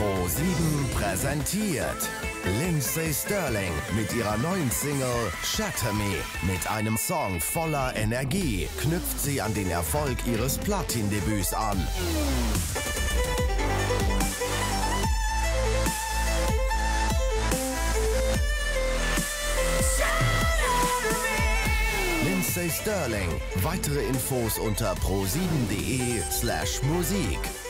ProSieben präsentiert Lindsey Stirling mit ihrer neuen Single Shatter Me. Mit einem Song voller Energie knüpft sie an den Erfolg ihres Platin-Debüts an. Lindsey Stirling. Weitere Infos unter pro7.de/Musik.